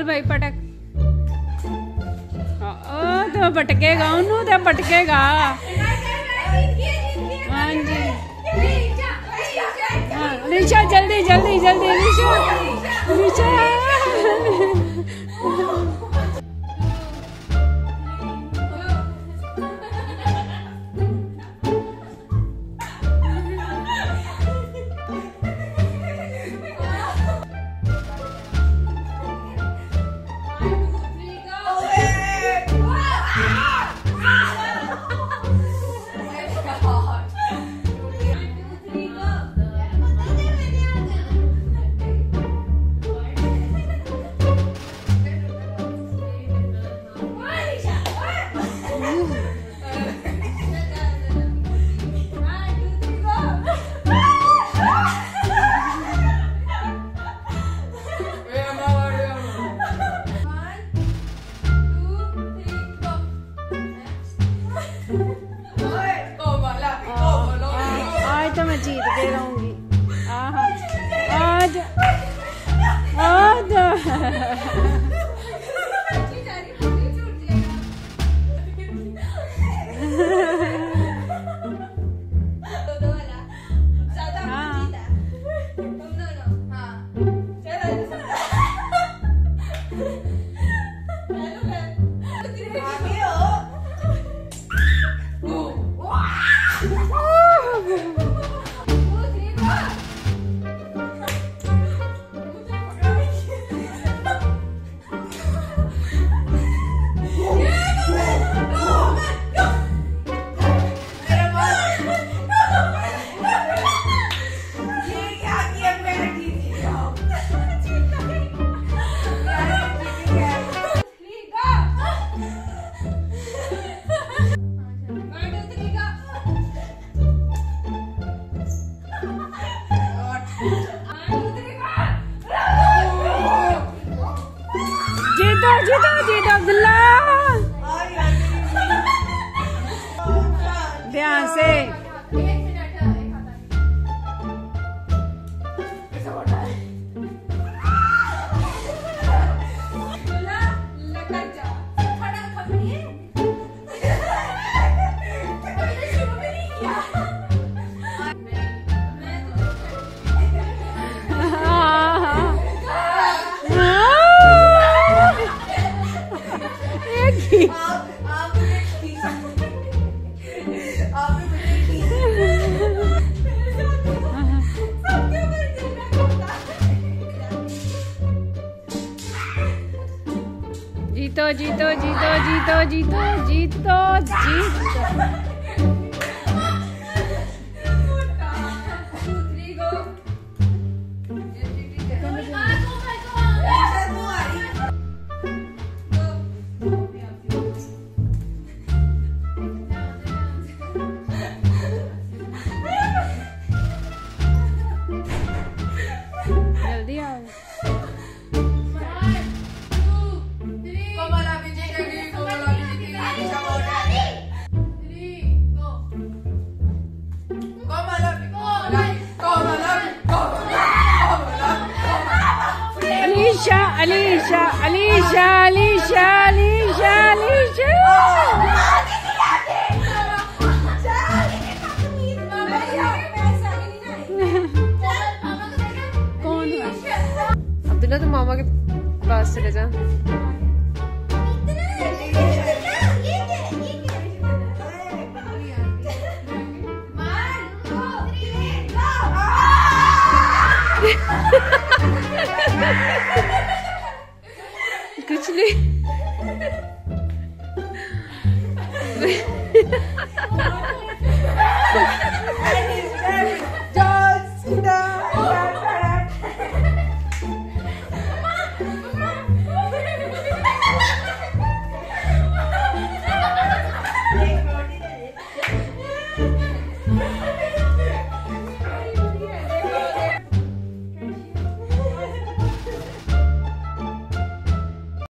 चल भाई पटक। तो पटकेगा उन्होंने तो पटकेगा। हाँ जी अलीशा जल्दी जल्दी जल्दी अलीशा अलीशा। आज तो मैं जीत के रहूंगी। आज जीतो जीतो जीतो अब्दुल्ला ध्यान से। जीतो जीतो जीतो जीतो जीतो जीतो जीतो। जल्दी आओ। अलीशा अलीशा अलीशा अलीशा अलीशा अलीशा। कौन अब्दुल्ला? तो मामा के पास चले जा। कुछ नहीं